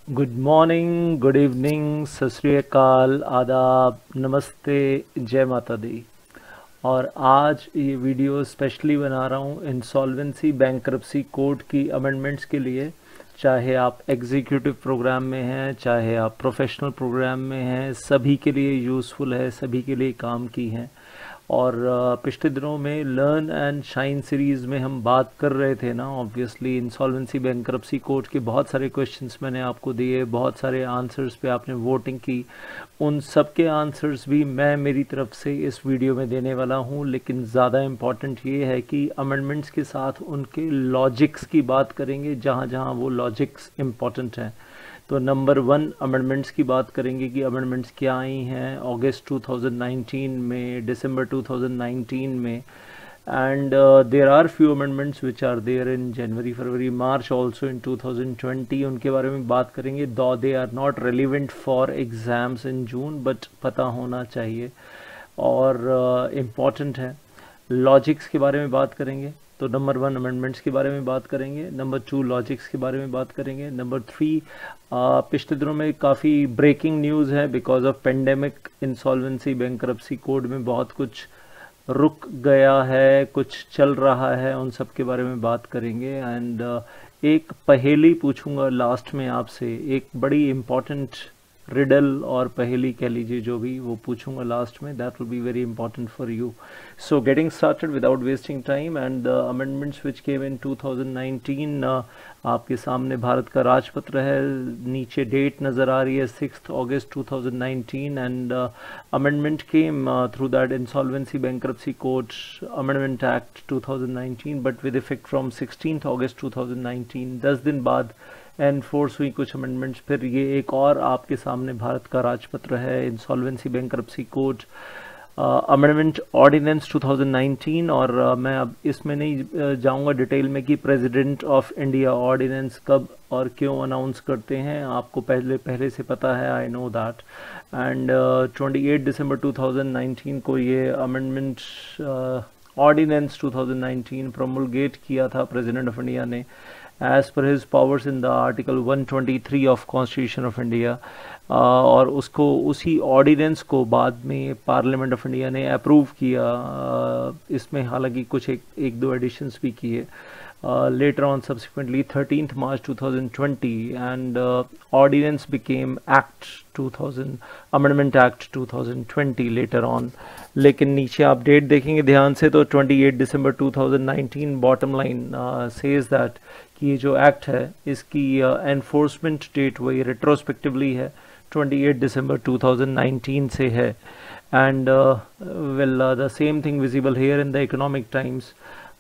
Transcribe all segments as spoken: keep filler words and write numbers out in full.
Good morning, good evening, सत श्री अकाल, आदाब, नमस्ते, जय माता दी। और आज ये वीडियो स्पेशली बना रहा हूँ इंसॉल्वेंसी बैंक्रप्सी कोड की अमेंडमेंट्स के लिए। चाहे आप एग्जीक्यूटिव प्रोग्राम में हैं, चाहे आप प्रोफेशनल प्रोग्राम में हैं, सभी के लिए यूज़फुल है, सभी के लिए काम की हैं। और अ, पिछले दिनों में लर्न एंड शाइन सीरीज़ में हम बात कर रहे थे ना, ऑब्वियसली इंसॉल्वेंसी बैंक्रप्सी कोड के बहुत सारे क्वेश्चंस मैंने आपको दिए, बहुत सारे आंसर्स पे आपने वोटिंग की। उन सब के आंसर्स भी मैं मेरी तरफ से इस वीडियो में देने वाला हूँ, लेकिन ज़्यादा इम्पॉर्टेंट ये है कि अमेंडमेंट्स के साथ उनके लॉजिक्स की बात करेंगे, जहाँ जहाँ वो लॉजिक्स इम्पॉर्टेंट हैं। तो नंबर वन अमेंडमेंट्स की बात करेंगे कि अमेंडमेंट्स क्या आई हैं अगस्त टू थाउजेंड नाइनटीन में, दिसंबर टू थाउजेंड नाइनटीन में। And there are few amendments which are there in January, February, March also in two thousand twenty. उनके बारे में बात करेंगे, though they are not relevant for exams in June, but पता होना चाहिए और इम्पॉर्टेंट uh, है। लॉजिक्स के बारे में बात करेंगे, तो नंबर वन अमेंडमेंट्स के बारे में बात करेंगे, नंबर टू लॉजिक्स के बारे में बात करेंगे, नंबर थ्री पिछले दिनों में काफ़ी ब्रेकिंग न्यूज़ है because of pandemic. Insolvency bankruptcy code में बहुत कुछ रुक गया है, कुछ चल रहा है, उन सब के बारे में बात करेंगे। एंड uh, एक पहेली पूछूंगा लास्ट में आपसे, एक बड़ी इम्पॉर्टेंट रिडल और पहेली कह लीजिए, जो भी वो पूछूंगा लास्ट में, that will be very important for you. So getting started without wasting time and the amendments which came in two thousand nineteen. आपके सामने भारत का राजपत्र है, नीचे डेट नज़र आ रही है sixth August two thousand nineteen. And amendment came through that insolvency bankruptcy code amendment act two thousand nineteen, but with effect from sixteenth August two thousand nineteen. दस दिन बाद एनफोर्स हुई कुछ अमेंडमेंट्स। फिर ये एक और आपके सामने भारत का राजपत्र है, insolvency bankruptcy code amendment ordinance two thousand nineteen. और uh, मैं अब इसमें नहीं uh, जाऊंगा डिटेल में कि प्रेसिडेंट ऑफ इंडिया ऑर्डिनेंस कब और क्यों अनाउंस करते हैं, आपको पहले पहले से पता है, I know that. And twenty eight December two thousand nineteen को ये amendment ordinance two thousand nineteen promulgate किया था प्रेसिडेंट ऑफ इंडिया ने, as per his powers in the article one twenty three of constitution of India. और उसको, उसी ordinance को बाद में पार्लियामेंट ऑफ इंडिया ने अप्रूव किया। uh, इसमें हालांकि कुछ एक एक दो एडिशंस भी किए later on subsequently thirteenth March two thousand twenty. And ordinance became act two thousand, amendment act two thousand twenty later on. लेकिन नीचे आप डेट देखेंगे ध्यान से, तो twenty eight December two thousand nineteen bottom line says that कि ये जो एक्ट है इसकी एनफोर्समेंट डेट वही रेट्रोस्पेक्टिवली है, twenty eight December two thousand nineteen से है। And well the same thing visible here in the Economic Times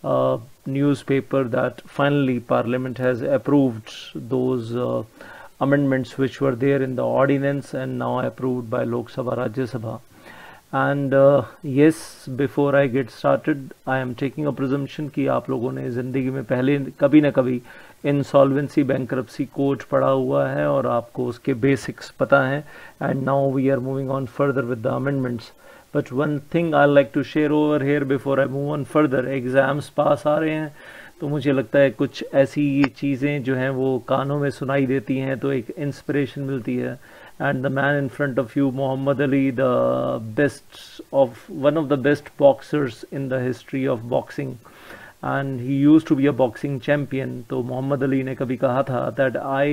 newspaper that finally parliament has approved those uh, amendments which were there in the ordinance and now approved by Lok Sabha, Rajya Sabha. And uh, yes, before I get started, I am taking a presumption कि आप लोगों ने ज़िंदगी में पहले कभी ना कभी इंसॉल्वेंसी बैंक्रप्सी कोड पढ़ा हुआ है और आपको उसके बेसिक्स पता हैं। And now we are moving on further with the amendments. But one thing I like to share over here before I move on further, exams पास आ रहे हैं, तो मुझे लगता है कुछ ऐसी चीज़ें जो हैं वो कानों में सुनाई देती हैं तो एक इंस्पिरेशन मिलती है। And the man in front of you, Muhammad Ali, the best of one of the best boxers in the history of boxing, and he used to be a boxing champion. तो मोहम्मद अली ने कभी कहा था that I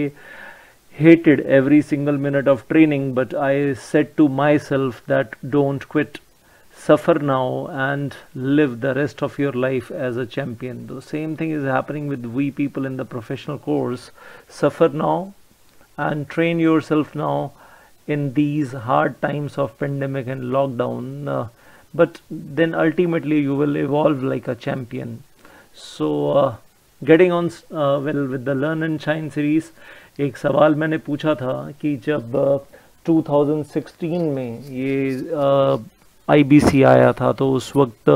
hated every single minute of training, but I said to myself that don't quit, suffer now and live the rest of your life as a champion. The same thing is happening with we people in the professional course. Suffer now and train yourself now in these hard times of pandemic and lockdown, uh, but then ultimately you will evolve like a champion. So uh, getting on uh, well with the learn and shine series, एक सवाल मैंने पूछा था कि जब uh, to thousand sixteen में ये आई B C आया था तो उस वक्त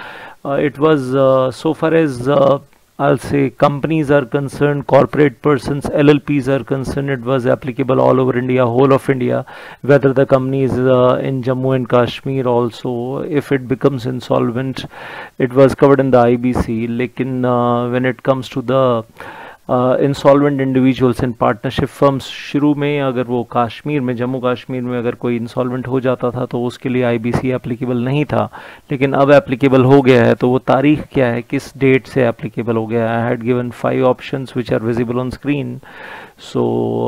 it was so far as uh, I'll say companies are concerned, corporate persons, L L Ps are concerned, it was applicable all over India, whole of India, whether the company is uh, in Jammu and Kashmir also, if it becomes insolvent, it was covered in the I B C. लेकिन uh, when it comes to the insolvent individuals and partnership firms, शुरू में अगर वो कश्मीर में, जम्मू कश्मीर में अगर कोई insolvent हो जाता था तो उसके लिए आईबीसी एप्लीकेबल नहीं था, लेकिन अब एप्लीकेबल हो गया है। तो वो तारीख क्या है, किस डेट से एप्लीकेबल हो गया है? I had given five options which are visible on screen. So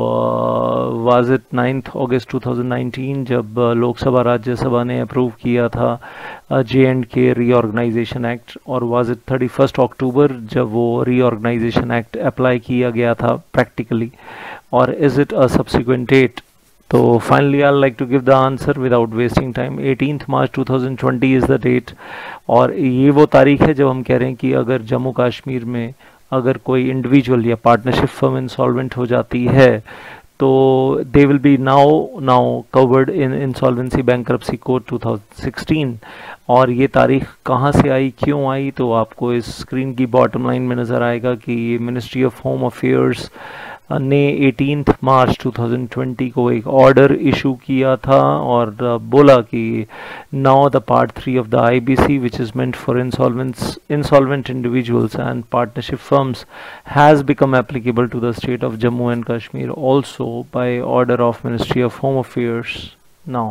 was it ninth August two thousand nineteen जब uh, लोकसभा राज्यसभा ने अप्रूव किया था J and K reorganisation act, और was it thirty first October जब वो रीऑर्गेनाइजेशन एक्ट अप्लाई किया गया था प्रैक्टिकली, और is it a subsequent date? तो finally I like to give the answer without wasting time. Eighteenth March two thousand twenty is the date, और ये वो तारीख है जब हम कह रहे हैं कि अगर जम्मू कश्मीर में अगर कोई इंडिविजुअल या पार्टनरशिप फर्म इंसॉल्वेंट हो जाती है तो they will be now now covered in insolvency bankruptcy code two thousand sixteen. और ये तारीख कहाँ से आई, क्यों आई, तो आपको इस स्क्रीन की बॉटम लाइन में नज़र आएगा कि मिनिस्ट्री ऑफ होम अफेयर्स ने eighteenth March two thousand twenty को एक ऑर्डर इशू किया था और बोला कि now the part three of the IBC which is meant for insolvents insolvent individuals and partnership firms has become applicable to the state of Jammu and Kashmir also by order of ministry of home affairs now.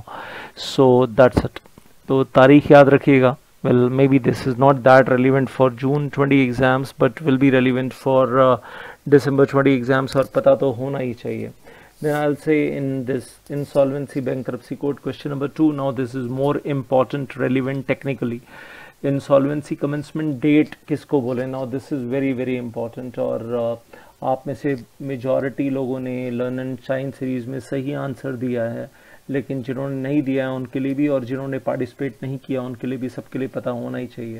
So that's it. तो तारीख याद रखिएगा। Well, maybe this is not that relevant for June twenty exams, but will be relevant for uh, December twenty exams, और पता तो होना ही चाहिए। Then I'll say in this insolvency bankruptcy code question number two, now this is more important, relevant technically. Insolvency commencement date किसको बोले? Now this is very very important, और uh, आप में से majority लोगों ने Learn and Shine series में सही आंसर दिया है, लेकिन जिन्होंने नहीं दिया है उनके लिए भी, और जिन्होंने पार्टिसिपेट नहीं किया उनके लिए भी, सबके लिए पता होना ही चाहिए।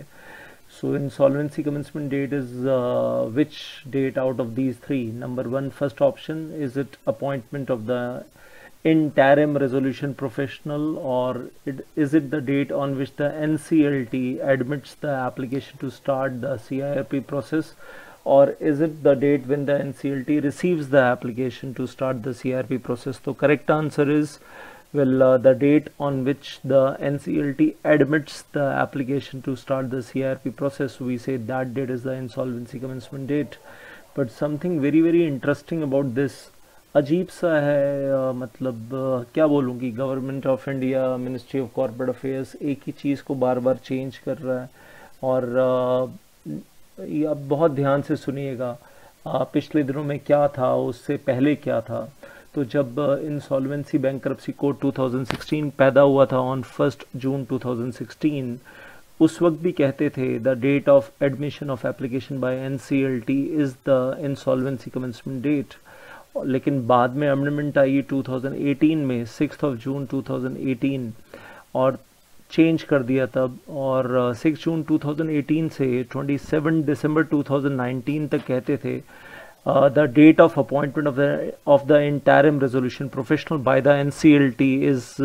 So insolvency commencement date is which date out of these three? Number one, first option, is it appointment of the interim resolution professional, or it, is it the date on which the N C L T admits the application to start the C I R P process, or is it the date when the N C L T receives the application to start the C I R P process? So correct answer is, well, uh, the date on which the N C L T admits the application to start the C I R P process, we say that date is the insolvency commencement date. But something very very interesting about this, अजीब सा है, uh, मतलब uh, क्या बोलूँ कि government of India, ministry of corporate affairs एक ही चीज़ को बार बार चेंज कर रहा है। और uh, ये अब बहुत ध्यान से सुनिएगा, uh, पिछले दिनों में क्या था, उससे पहले क्या था। तो जब insolvency bankruptcy code two thousand sixteen पैदा हुआ था on first June two thousand sixteen, उस वक्त भी कहते थे the date of admission of application by NCLT is the insolvency commencement date. लेकिन बाद में अमेंडमेंट आई टू थाउजेंड एटीन में, sixth of June two thousand eighteen, और चेंज कर दिया तब। और six June two thousand eighteen से सत्ताईस दिसंबर टू थाउजेंड नाइनटीन तक कहते थे the date of appointment of the of the interim resolution professional by the NCLT is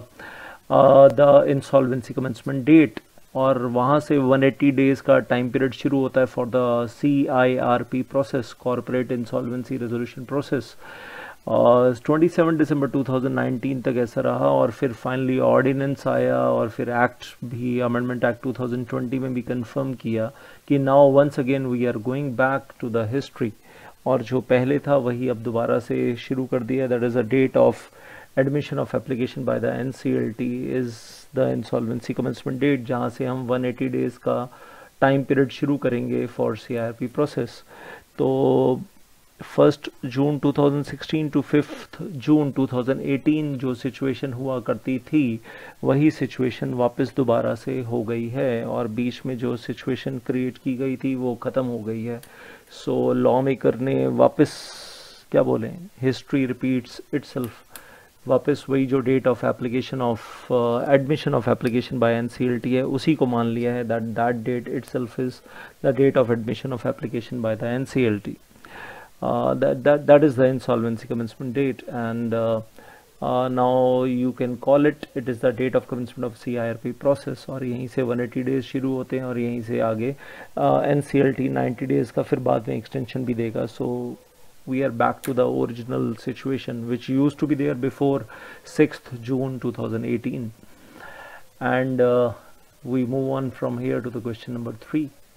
the insolvency commencement date. और वहाँ से वन एटी डेज़ का टाइम पीरियड शुरू होता है for the C I R P process, corporate insolvency resolution process. Twenty seven December two thousand nineteen तक ऐसा रहा, और फिर फाइनली ऑर्डिनेंस आया, और फिर एक्ट भी, amendment act two thousand twenty में भी कंफर्म किया कि now once again we are going back to the history, और जो पहले था वही अब दोबारा से शुरू कर दिया। That is a date of admission of application by the NCLT is the insolvency commencement date, जहाँ से हम वन एटी डेज़ का टाइम पीरियड शुरू करेंगे फॉर सीआईआरपी प्रोसेस। तो first June two thousand sixteen to fifth June two thousand eighteen जो situation हुआ करती थी, वही सिचुएशन वापस दोबारा से हो गई है, और बीच में जो सिचुएशन क्रिएट की गई थी वो ख़त्म हो गई है। सो लॉ मेकर ने वापस क्या बोलें, हिस्ट्री रिपीट्स इटसेल्फ, वापस वही जो date of application of admission of application by NCLT है उसी को मान लिया है, that that date itself is the date of admission of application by the NCLT. that that that is the insolvency commencement date, and uh, uh, now you can call it it is the date of commencement of C I R P process। और यहीं से one eighty days शुरू होते हैं, और यहीं से आगे एनसीएलटी नाइन्टी डेज का फिर बाद में एक्सटेंशन भी देगा। सो we are back to the original situation which used to be there before sixth June two thousand eighteen, and uh, we move on from here to the question number three.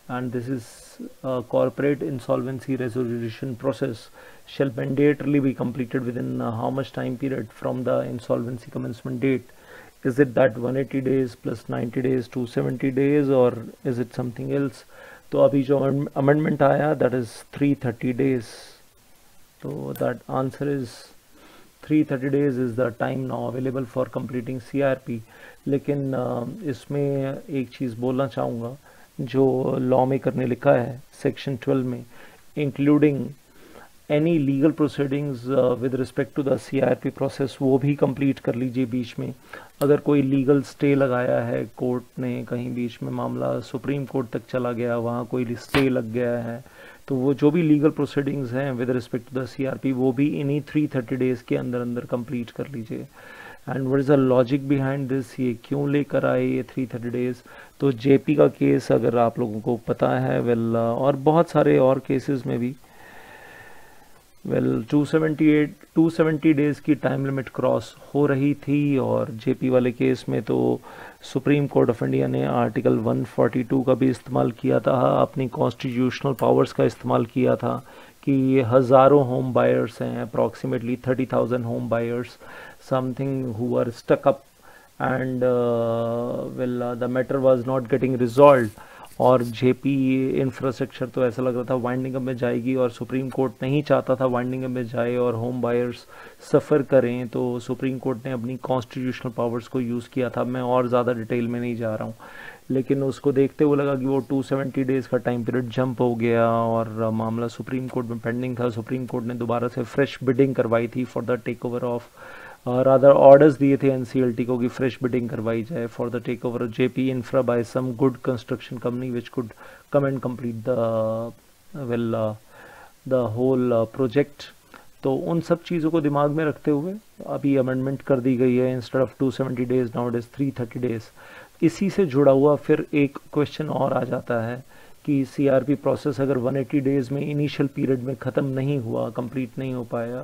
and this is uh, corporate insolvency resolution process shall mandatorily be completed within uh, how much time period from the insolvency commencement date? Is it that one eighty days plus ninety days, two seventy days, or is it something else? तो अभी जो amendment आया, that is three thirty days. So that answer is three thirty days is the time now available for completing C R P. लेकिन uh, इसमें एक चीज़ बोलना चाहूँगा, जो लॉ मेकर ने लिखा है सेक्शन ट्वेल्व में, including any legal proceedings with respect to the CRP process, वो भी कंप्लीट कर लीजिए बीच में. अगर कोई लीगल स्टे लगाया है कोर्ट ने, कहीं बीच में मामला सुप्रीम कोर्ट तक चला गया, वहाँ कोई स्टे लग गया है, तो वो जो भी लीगल प्रोसीडिंग्स हैं with respect to the CRP, वो भी इन्हीं थ्री थर्टी डेज़ के अंदर अंदर कंप्लीट कर लीजिए. And what is the logic behind this, ये क्यों लेकर आए ये थ्री थर्टी डेज़? तो जेपी का केस अगर आप लोगों को पता है, वेल और बहुत सारे और केसेस में भी, well two seventy eight two seventy days की टाइम लिमिट क्रॉस हो रही थी. और जेपी वाले केस में तो सुप्रीम कोर्ट ऑफ इंडिया ने आर्टिकल वन फोर्टी टू का भी इस्तेमाल किया था, अपनी कॉन्स्टिट्यूशनल पावर्स का इस्तेमाल किया था कि ये हज़ारों होम बायर्स हैं, approximately thirty thousand home buyers something who are stuck up and well the matter was not getting resolved. और जेपी इंफ्रास्ट्रक्चर तो ऐसा लग रहा था वाइंडिंग अप में जाएगी, और सुप्रीम कोर्ट नहीं चाहता था वाइंडिंग अप में जाए और होम बायर्स सफ़र करें, तो सुप्रीम कोर्ट ने अपनी कॉन्स्टिट्यूशनल पावर्स को यूज़ किया था. मैं और ज़्यादा डिटेल में नहीं जा रहा हूँ, लेकिन उसको देखते हुए लगा कि वो टू सेवेंटी डेज़ का टाइम पीरियड जंप हो गया और मामला सुप्रीम कोर्ट में पेंडिंग था. सुप्रीम कोर्ट ने दोबारा से फ्रेश बिडिंग करवाई थी for the take over of, rather orders दिए थे एनसीएलटी को कि फ्रेश बिडिंग करवाई जाए for the take over of Jaypee infra by some good construction company which could come and complete the well the whole project. तो उन सब चीज़ों को दिमाग में रखते हुए अभी अमेंडमेंट कर दी गई है, instead of two seventy days now it is three thirty days. इसी से जुड़ा हुआ फिर एक क्वेश्चन और आ जाता है कि सीआरपी प्रोसेस अगर वन एटी डेज़ में इनिशियल पीरियड में ख़त्म नहीं हुआ, कंप्लीट नहीं हो पाया,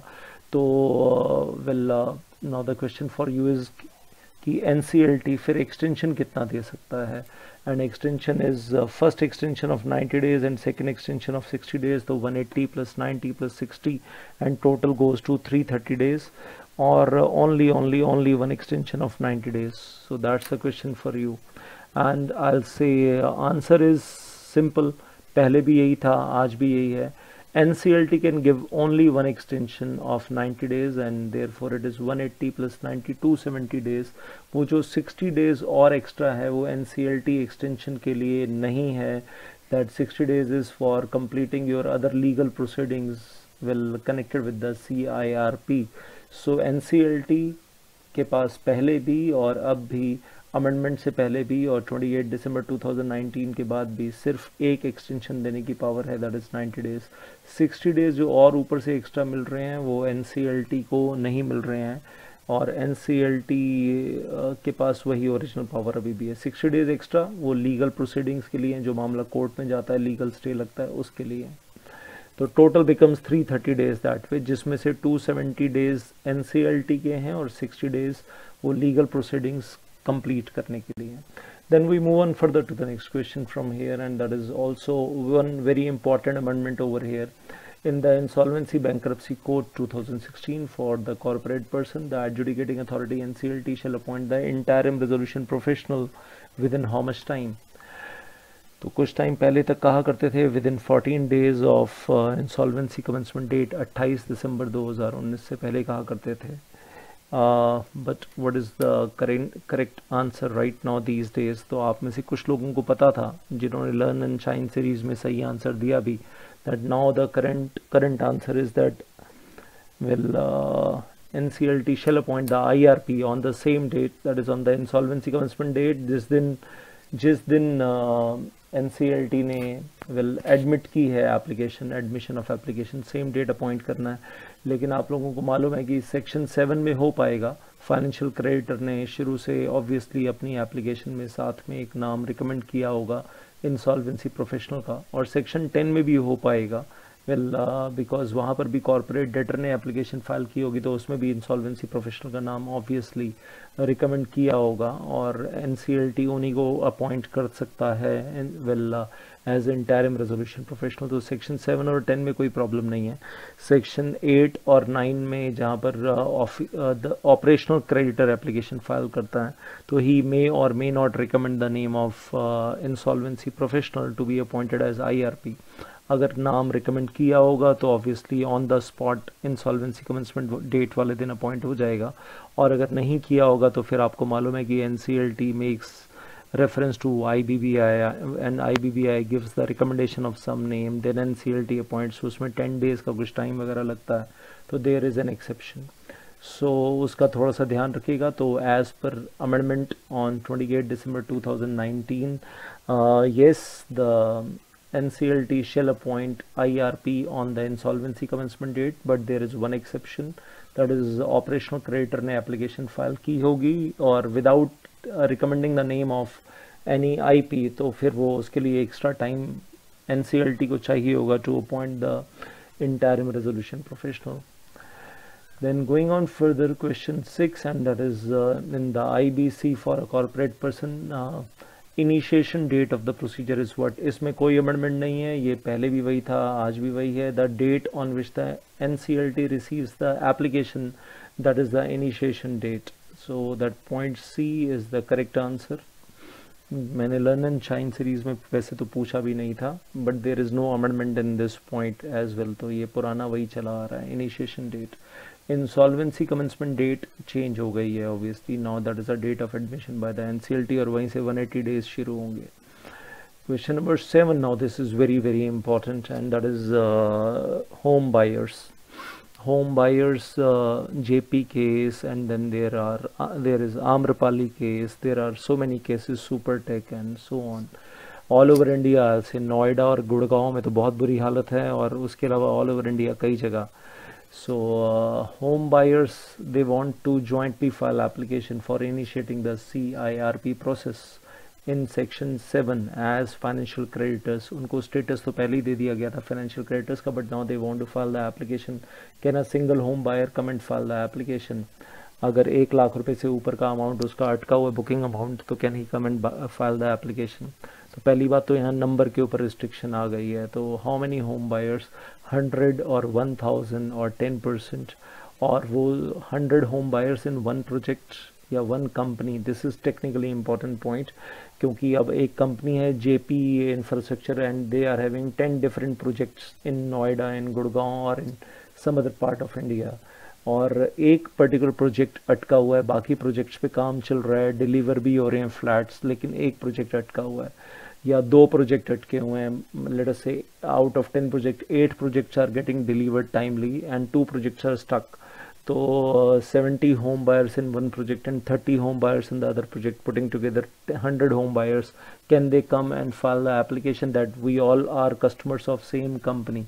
तो well now the question for you is कि एनसीएलटी फिर एक्सटेंशन कितना दे सकता है. And extension is first extension of ninety days and second extension of sixty days, तो one eighty plus ninety plus sixty and total goes to three thirty days, or only only only one extension of ninety days. So that's the question for you, and I'll say uh, answer is simple. पहले भी यही था, आज भी यही है. N C L T can give only one extension of ninety days and therefore it is one eighty plus ninety, two seventy days. वो जो sixty days और extra है वो N C L T extension के लिए नहीं है. That sixty days is for completing your other legal proceedings well connected with the C I R P. So N C L T के पास पहले भी और अब भी, अमेंडमेंट से पहले भी और अट्ठाईस दिसंबर टू थाउजेंड नाइनटीन के बाद भी सिर्फ एक एक्सटेंशन देने की पावर है, that is ninety days. Sixty days जो और ऊपर से एक्स्ट्रा मिल रहे हैं वो एन सी एल टी को नहीं मिल रहे हैं, और एन सी एल टी के पास वही ओरिजिनल पावर अभी भी है. सिक्सटी डेज़ एक्स्ट्रा वो लीगल प्रोसीडिंग्स के लिए, जो मामला कोर्ट में जाता है, लीगल स्टे लगता है, उसके लिए. तो total becomes three thirty days that way, जिसमें से टू सेवेंटी डेज एनसीएलटी के हैं और सिक्सटी डेज वो लीगल प्रोसीडिंग्स कंप्लीट करने के लिए. Then we move on further to the next question from here, and that is also one very important amendment over here. In the Insolvency Bankruptcy Code twenty sixteen, for the corporate person, the adjudicating authority N C L T shall appoint the interim resolution professional within how much time? तो कुछ time पहले तक कहा करते थे within fourteen days of insolvency commencement date, अट्ठाईस दिसंबर दो हज़ार उन्नीस से पहले कहा करते थे. But what is the current correct answer right now these days? तो आप में से कुछ लोगों को पता था जिन्होंने लर्न एंड शाइन सीरीज़ में सही आंसर दिया भी, that now the current current answer is that well N C L T shall appoint the I R P on the same date, that is on the insolvency commencement date, जिस दिन जिस दिन N C L T ने well admit की है application, admission of application, same date appoint करना है. लेकिन आप लोगों को मालूम है कि सेक्शन सेवन में हो पाएगा. फाइनेंशियल क्रेडिटर ने शुरू से ऑब्वियसली अपनी एप्लीकेशन में साथ में एक नाम रिकमेंड किया होगा इंसॉल्वेंसी प्रोफेशनल का, और सेक्शन टेन में भी हो पाएगा वेल बिकॉज वहाँ पर भी कॉर्पोरेट डेटर ने एप्लीकेशन फाइल की होगी तो उसमें भी इंसॉल्वेंसी प्रोफेशनल का नाम ऑब्वियसली रिकमेंड किया होगा और एनसीएलटी उन्हीं को अपॉइंट कर सकता है well as interim resolution professional. तो सेक्शन सेवन और टेन में कोई प्रॉब्लम नहीं है। सेक्शन एट और नाइन में जहाँ पर the operational creditor application file करता है तो ही मे और may not recommend the name of insolvency professional to be appointed as IRP. अगर नाम रिकमेंड किया होगा तो obviously on the spot insolvency commencement date वाले दिन अपॉइंट हो जाएगा, और अगर नहीं किया होगा तो फिर आपको मालूम है कि NCLT makes reference to I B B I and I B B I gives the recommendation of some name, then N C L T appoints, उसमें टेन डेज का कुछ टाइम वगैरह लगता है तो there is an exception. So उसका थोड़ा सा ध्यान रखिएगा। तो as per amendment on twenty eight December two thousand nineteen, yes, the N C L T shall appoint I R P on the insolvency commencement date, but there is one exception, that is operational creditor ने application file की होगी और without uh, recommending the name of any I P, तो फिर वो उसके लिए extra time N C L T को चाहिए होगा to appoint the interim resolution professional. Then going on further, question six, and that is uh, in the I B C for a corporate person, uh, initiation date of the procedure is what? इसमें कोई amendment नहीं है, ये पहले भी वही था, आज भी वही है। The date on which the N C L T receives the application, that is the initiation date. So that point C is the correct answer. मैंने लर्न एंड शाइन सीरीज में वैसे तो पूछा भी नहीं था, but there is no amendment in this point as well, तो ये पुराना वही चला आ रहा है। Initiation date, insolvency commencement date change हो गई है obviously, now that is the date of admission by the NCLT और वहीं से वन एटी डेज शुरू होंगे। Question number seven, now this is very very important and that is home buyers. Home buyers uh, J P case, and then there are uh, there is Amrapali case, there are so many cases, Supertech and so on all over India से नोएडा और गुड़गांव में तो बहुत बुरी हालत है और उसके अलावा all over India कई जगह. So uh, home buyers, they want to jointly file application for initiating the C I R P process in section seven as financial creditors. उनको स्टेटस तो पहले ही दे दिया गया था फाइनेंशियल क्रेडिटर्स का, but now they want to file the application. Can a single home buyer come and file the application? अगर एक लाख रुपए से ऊपर का अमाउंट उसका अटका हुआ बुकिंग अमाउंट, तो can he come and file the application? तो पहली बात तो यहाँ नंबर के ऊपर रिस्ट्रिक्शन आ गई है. तो how many home buyers, hundred और वन थाउजेंड और टेन परसेंट, और वो hundred home buyers in one project या one company. This is technically important point, क्योंकि अब एक कंपनी है Jaypee infrastructure and they are having ten different projects in Noida, in Gurgaon और in some other part of India, और एक पर्टिकुलर प्रोजेक्ट अटका हुआ है, बाकी प्रोजेक्ट्स पे काम चल रहा है, डिलीवर भी हो रहे हैं फ्लैट्स, लेकिन एक प्रोजेक्ट अटका हुआ है या दो प्रोजेक्ट अटके हुए हैं. Let us say out of ten project, eight projects are getting delivered timely and two projects are stuck. तो seventy home buyers in one project and thirty home buyers in the other project, putting together hundred home buyers. Can they come and file the application that we all are customers of same company,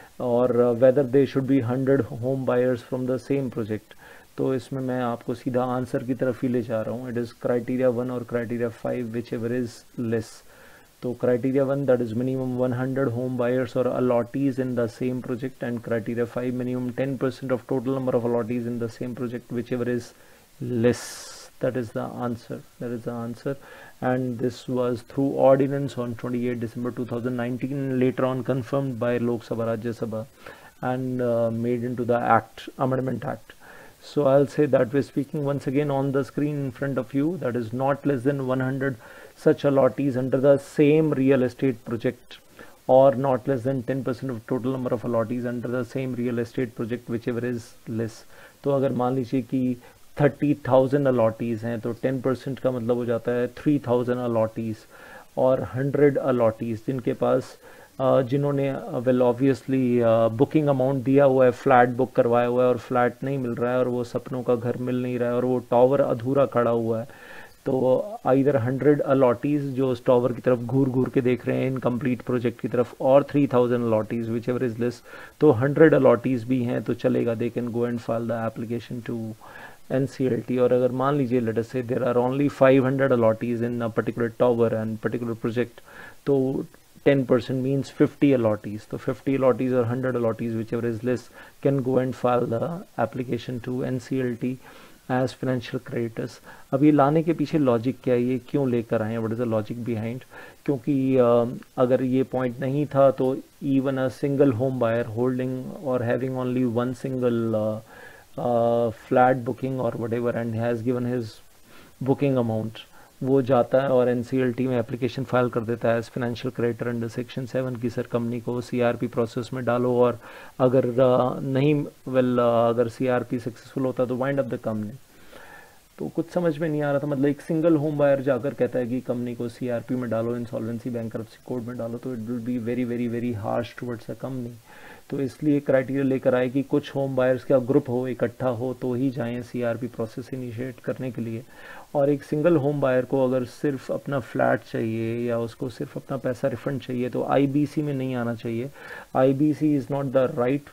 और whether they should be hundred home buyers from the same project? तो इसमें मैं आपको सीधा answer की तरफ ही ले जा रहा हूँ. इट इज़ क्राइटेरिया वन और criteria five, which ever is less. तो criteria one, that is minimum one hundred home buyers और allottees in the same project, and criteria five, minimum ten percent of total number of allottees in the same project, which ever is less. That is the answer. That is the answer. And this was through ordinance on twenty-eighth December two thousand nineteen, later on confirmed by Lok Sabha, Rajya Sabha, and uh, made into the Act, Amendment Act. So I'll say that way speaking once again on the screen in front of you. That is not less than one hundred such allottees under the same real estate project, or not less than ten percent of total number of allottees under the same real estate project, whichever is less. तो अगर मान लीजिए कि thirty thousand allottees हैं, तो ten percent का मतलब हो जाता है थ्री थाउजेंड अलॉटीज़, और हंड्रेड अलॉटीज़ जिनके पास जिन्होंने वेल ऑब्वियसली बुकिंग अमाउंट दिया हुआ है, फ्लैट बुक करवाया हुआ है और फ्लैट नहीं मिल रहा है, और वो सपनों का घर मिल नहीं रहा है, और वो टावर अधूरा खड़ा हुआ है. तो इधर हंड्रेड अलॉटीज़ जो उस टावर की तरफ घूर घूर के देख रहे हैं इनकम्प्लीट प्रोजेक्ट की तरफ, और three thousand allottees which ever is less. तो हंड्रेड अलॉटीज़ भी हैं तो चलेगा, they can go and file the application to N C L T. और अगर मान लीजिए let us say there are only five hundred allottees in a particular tower and particular project, तो ten percent means fifty allottees. So fifty allottees or one hundred allottees, whichever is less, can go and file the application to N C L T as financial creditors. अब ये लाने के पीछे logic क्या है, ये क्यों लेकर आए हैं, what is the logic behind? क्योंकि uh, अगर ये पॉइंट नहीं था तो even a single home buyer holding और having only one single flat booking और whatever and has given his booking amount, वो जाता है और एनसीएलटी में एप्लीकेशन फाइल कर देता है as financial creditor under section seven की सर कंपनी को सीआरपी प्रोसेस में डालो, और अगर uh, नहीं वेल well, uh, अगर सीआरपी सक्सेसफुल होता तो वाइंड अप द कंपनी। तो कुछ समझ में नहीं आ रहा था, मतलब एक सिंगल होम बायर जाकर कहता है कि कंपनी को सीआरपी में डालो, इंसॉल्वेंसी बैंकरप्सी कोड में डालो, तो it will be very very very harsh towards a company. तो इसलिए क्राइटेरिया लेकर आए कि कुछ होम बायर्स का ग्रुप हो, इकट्ठा हो, तो ही जाएं सीआरपी प्रोसेस इनिशिएट करने के लिए। और एक सिंगल होम बायर को अगर सिर्फ अपना फ्लैट चाहिए या उसको सिर्फ अपना पैसा रिफंड चाहिए तो आईबीसी में नहीं आना चाहिए। IBC is not the right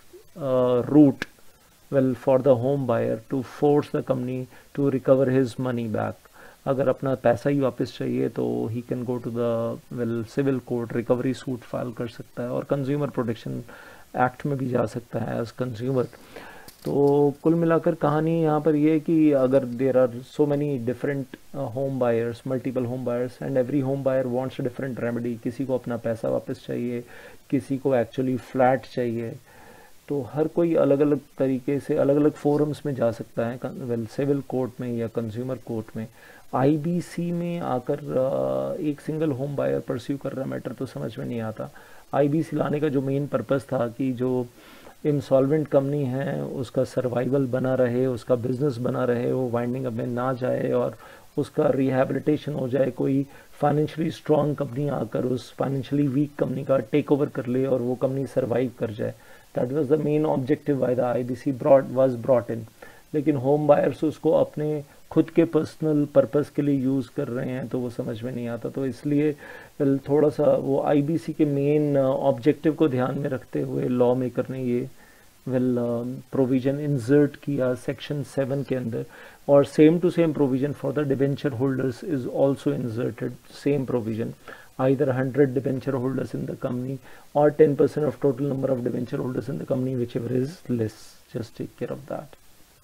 route well for the home buyer to force the company to recover his money back। अगर अपना पैसा ही वापस चाहिए तो he can go to the well civil court, recovery suit file कर सकता है और कंज्यूमर प्रोटेक्शन एक्ट में भी जा सकता है एज कंज्यूमर। तो कुल मिलाकर कहानी यहाँ पर ये है कि अगर there are so many different home buyers, multiple home buyers and every home buyer wants a different remedy, किसी को अपना पैसा वापस चाहिए, किसी को एक्चुअली फ्लैट चाहिए, तो हर कोई अलग अलग तरीके से अलग अलग फोरम्स में जा सकता है, वेल सिविल कोर्ट में या कंज्यूमर कोर्ट में। आईबीसी में आकर एक सिंगल होम बायर परस्यू कर रहा मैटर तो समझ में नहीं आता। आईबीसी लाने का जो मेन पर्पस था कि जो इंसॉल्वेंट कंपनी है उसका सर्वाइवल बना रहे, उसका बिजनेस बना रहे, वो वाइंडिंग अप में ना जाए और उसका रिहैबिलिटेशन हो जाए, कोई फाइनेंशियली स्ट्रॉन्ग कंपनी आकर उस फाइनेंशियली वीक कंपनी का टेक ओवर कर ले और वो कंपनी सर्वाइव कर जाए। That was the main objective why the IBC broad was brought in. लेकिन होम बायर्स उसको अपने खुद के पर्सनल पर्पस के लिए यूज़ कर रहे हैं तो वो समझ में नहीं आता। तो इसलिए थोड़ा सा वो आईबीसी के मेन ऑब्जेक्टिव को ध्यान में रखते हुए लॉ मेकर ने ये वेल प्रोविजन इंसर्ट किया सेक्शन सेवन के अंदर, और same to same provision for the debenture holders is also inserted, same provision, either one hundred debenture holders in the company or ten percent of total number of debenture holders in the company, whichever is less. Just take care of that.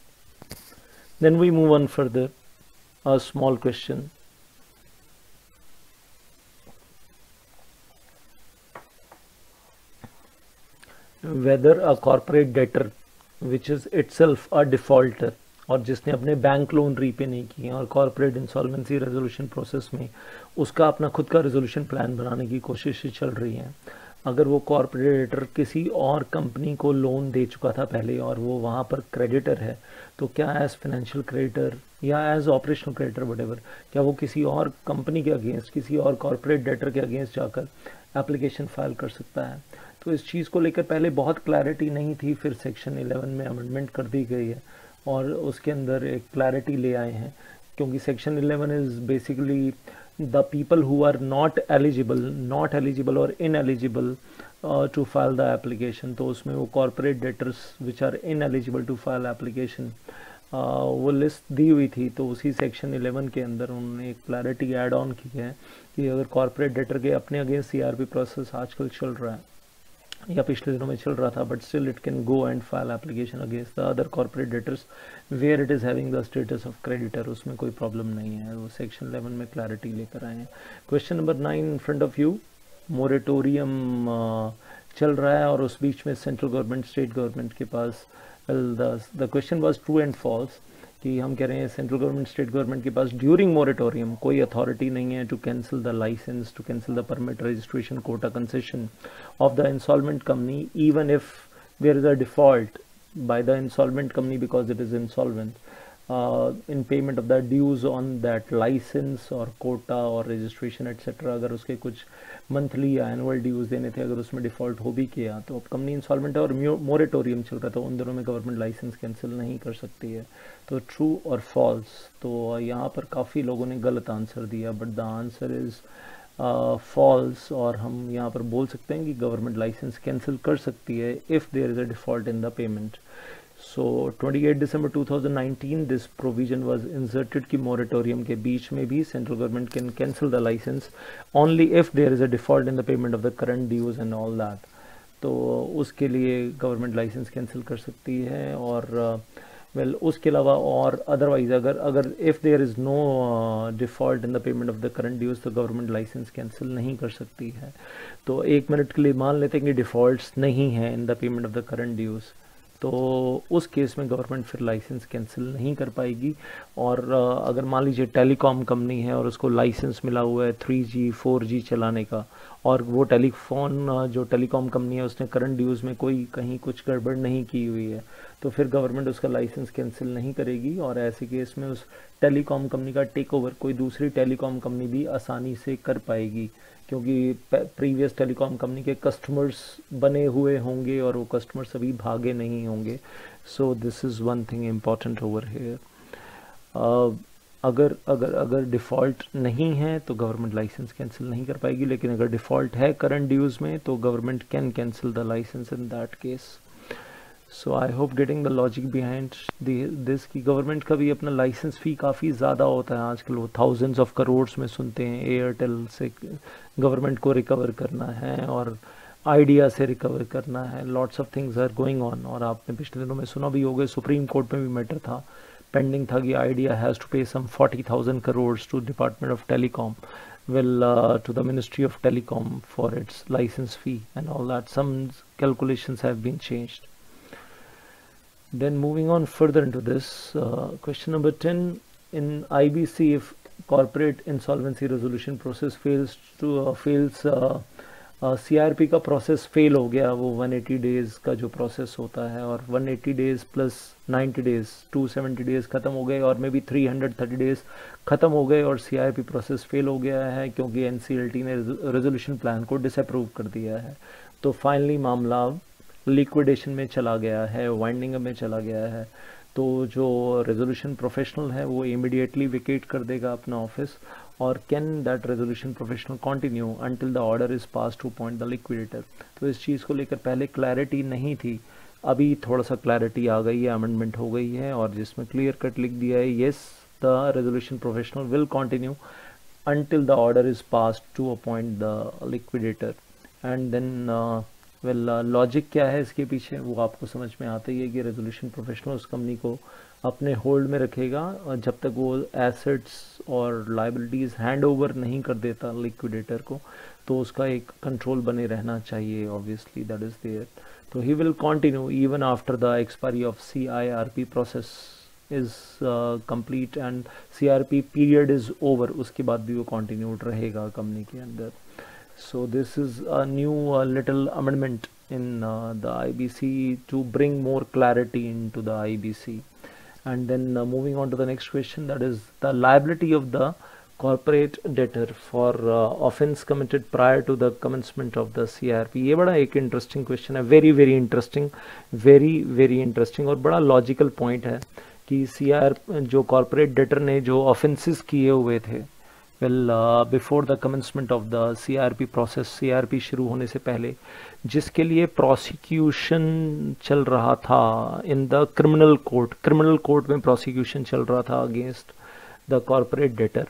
Then we move on further. A small question. Whether a corporate debtor which is itself a defaulter और जिसने अपने bank loan repay नहीं किए और corporate insolvency resolution process में उसका अपना खुद का रेजोल्यूशन प्लान बनाने की कोशिश चल रही है, अगर वो कॉर्पोरेटर किसी और कंपनी को लोन दे चुका था पहले और वो वहाँ पर क्रेडिटर है, तो क्या एज फाइनेंशियल क्रेडिटर या एज ऑपरेशनल क्रेडिटर वटेवर, क्या वो किसी और कंपनी के अगेंस्ट, किसी और कॉर्पोरेट डेटर के अगेंस्ट जाकर एप्लीकेशन फाइल कर सकता है? तो इस चीज़ को लेकर पहले बहुत क्लैरिटी नहीं थी, फिर सेक्शन इलेवन में अमेंडमेंट कर दी गई है और उसके अंदर एक क्लैरिटी ले आए हैं, क्योंकि section eleven is basically the people who are not eligible not eligible और ineligible to file the application. तो उसमें वो corporate debtors which are ineligible to file application वो लिस्ट दी हुई थी। तो उसी सेक्शन इलेवन के अंदर उन्होंने एक क्लैरिटी ऐड ऑन की है कि अगर कॉर्पोरेट डेटर के अपने अगेंस्ट सीआरपी प्रोसेस आजकल चल रहा है या पिछले दिनों में चल रहा था, but still it can go and file application against the other corporate debtors where it is having the status of creditor, उसमें कोई प्रॉब्लम नहीं है। वो सेक्शन इलेवन में क्लैरिटी लेकर आए हैं। Question number nine in front of you. Moratorium चल रहा है और उस बीच में सेंट्रल गवर्नमेंट स्टेट गवर्नमेंट के पास well the question was true and false कि हम कह रहे हैं सेंट्रल गवर्नमेंट स्टेट गवर्नमेंट के पास ड्यूरिंग मोरेटोरियम कोई अथॉरिटी नहीं है to cancel the licence, to cancel the permit, registration, quota, concession of the insolvent company even if there is a default by the insolvent company because it is insolvent uh, in payment of the dues on that license or quota or registration etc. अगर उसके कुछ monthly या annual dues देने थे, अगर उसमें default हो भी किया तो अब कंपनी इंसॉल्वेंट है और मोरेटोरियम चल रहा था, उन दोनों में गवर्नमेंट लाइसेंस कैंसिल नहीं कर सकती है। तो ट्रू और फॉल्स, तो यहाँ पर काफ़ी लोगों ने गलत आंसर दिया, but the answer is false. और हम यहाँ पर बोल सकते हैं कि गवर्नमेंट लाइसेंस कैंसिल कर सकती है if there is a default in the payment. So twenty eight December two thousand nineteen this provision was inserted कि मोरेटोरियम के बीच में भी central government can cancel the licence only if there is a default in the payment of the current dues and all that. तो उसके लिए government licence cancel कर सकती है। और वेल uh, उसके अलावा और अदरवाइज अगर अगर if there is no default in the payment of the current dues तो गवर्नमेंट लाइसेंस कैंसिल नहीं कर सकती है। तो एक मिनट के लिए मान लेते हैं कि डिफ़ॉल्ट्स नहीं हैं in the payment of the current dues, तो उस केस में गवर्नमेंट फिर लाइसेंस कैंसिल नहीं कर पाएगी। और अगर मान लीजिए टेलीकॉम कंपनी है और उसको लाइसेंस मिला हुआ है थ्री जी फोर जी चलाने का, और वो टेलीफोन जो टेलीकॉम कंपनी है उसने करंट ड्यूज़ में कोई कहीं कुछ गड़बड़ नहीं की हुई है, तो फिर गवर्नमेंट उसका लाइसेंस कैंसिल नहीं करेगी। और ऐसे केस में उस टेलीकॉम कंपनी का टेक ओवर कोई दूसरी टेलीकॉम कंपनी भी आसानी से कर पाएगी, क्योंकि प्रीवियस टेलीकॉम कंपनी के कस्टमर्स बने हुए होंगे और वो कस्टमर्स अभी भागे नहीं होंगे। So this is one thing important over here. अगर अगर अगर डिफ़ॉल्ट नहीं है तो गवर्नमेंट लाइसेंस कैंसिल नहीं कर पाएगी, लेकिन अगर डिफ़ॉल्ट है करंट ड्यूज़ में तो government can cancel the licence in that case. So I hope getting the logic behind this की गवर्नमेंट का भी अपना लाइसेंस फ़ी काफ़ी ज़्यादा होता है आजकल, वो थाउजेंड्स ऑफ करोड्स में सुनते हैं। एयरटेल से गवर्नमेंट को रिकवर करना है और आइडिया से रिकवर करना है, lots of things are going on. और आपने पिछले दिनों में सुना भी होगा, सुप्रीम कोर्ट में भी मैटर था, पेंडिंग था कि idea has to pay some forty thousand crores to department of telecom, well uh, to the Ministry of Telecom for its license fee and all that. Some calculations have been changed. Then moving on further into this, uh, question number ten, in I B C, if corporate insolvency resolution process fails to uh, fails uh, C R P का process fail हो गया, वो one eighty days का जो process होता है, और one eighty days plus ninety days two seventy days ख़त्म हो गए, और may be three hundred thirty days ख़त्म हो गए, और C R P process fail हो गया है क्योंकि एन सी एल टी ने रेजोल्यूशन प्लान को डिसअप्रूव कर दिया है। तो फाइनली मामला लिक्विडेशन में चला गया है, वाइंडिंग अप में चला गया है। तो जो रेजोल्यूशन प्रोफेशनल है वो इमीडिएटली विकेट कर देगा अपना ऑफिस, और can that resolution professional continue until the order is pass to appoint the liquidator. तो इस चीज़ को लेकर पहले क्लैरिटी नहीं थी, अभी थोड़ा सा क्लैरिटी आ गई है, अमेंडमेंट हो गई है, और जिसमें क्लियर कट लिख दिया है, yes the resolution professional will continue until the order is pass to appoint the liquidator. And then well logic क्या है इसके पीछे वो आपको समझ में आता ही है कि रेजोल्यूशन प्रोफेशनल उस कंपनी को अपने होल्ड में रखेगा जब तक वो एसेट्स और लाइबिलिटीज़ हैंड ओवर नहीं कर देता लिक्विडेटर को, तो उसका एक कंट्रोल बने रहना चाहिए, ऑब्वियसली दैट इज़ देयर। तो he will continue even after the expiry of C I R P process is complete and C R P period is over, उसके बाद भी वो कंटिन्यूड रहेगा कंपनी के अंदर। So this is a new uh, little amendment in uh, the I B C to bring more clarity into the I B C. And then uh, moving on to the next question, that is the liability of the corporate debtor for uh, offence committed prior to the commencement of the C R P. ये बड़ा एक interesting question है, very very interesting, very very interesting, और बड़ा logical point है कि C R जो corporate debtor ने जो offences किए हुए थे, well before the commencement of the C R P process, C R P शुरू होने से पहले, जिसके लिए प्रोसिक्यूशन चल रहा था in the criminal court, criminal court में प्रोसिक्यूशन चल रहा था अगेंस्ट द कॉरपोरेट डेटर।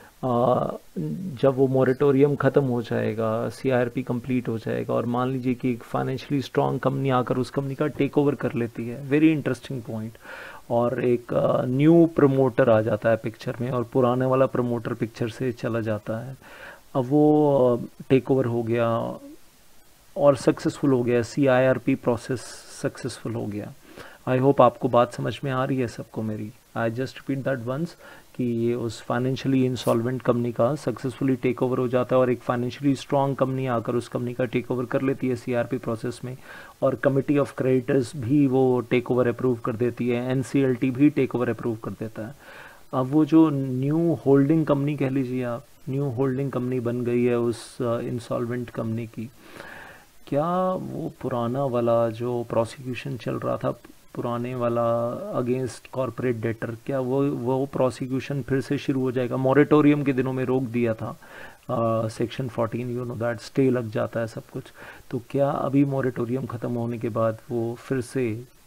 जब वो मोरेटोरियम ख़त्म हो जाएगा, सी आर पी कंप्लीट हो जाएगा, और मान लीजिए कि एक फाइनेंशियली स्ट्रॉन्ग कंपनी आकर उस कंपनी का टेक ओवर कर लेती है, वेरी इंटरेस्टिंग पॉइंट, और एक न्यू uh, प्रमोटर आ जाता है पिक्चर में, और पुराने वाला प्रमोटर पिक्चर से चला जाता है। अब वो टेक uh, ओवर हो गया और सक्सेसफुल हो गया, C I R P process successful हो गया। आई होप आपको बात समझ में आ रही है सबको मेरी। I just repeat that once कि ये उस फाइनेंशियली इंसॉल्वेंट कंपनी का सक्सेसफुली टेक ओवर हो जाता है, और एक फाइनेंशियली स्ट्रॉन्ग कंपनी आकर उस कंपनी का टेक ओवर कर लेती है सी आर पी प्रोसेस में, और कमिटी ऑफ क्रेडिटर्स भी वो टेक ओवर अप्रूव कर देती है, एन सी एल टी भी टेक ओवर अप्रूव कर देता है। अब वो जो न्यू होल्डिंग कंपनी कह लीजिए आप, न्यू होल्डिंग कंपनी बन गई है उस इंसॉल्वेंट कंपनी की, क्या वो पुराना वाला जो प्रोसिक्यूशन चल रहा था, पुराने वाला अगेंस्ट कॉरपोरेट डेटर, क्या वो वो प्रोसिक्यूशन फिर से शुरू हो जाएगा? मॉरेटोरियम के दिनों में रोक दिया था section fourteen, you know that, stay लग जाता है सब कुछ, तो क्या अभी मॉरेटोरियम ख़त्म होने के बाद वो फिर से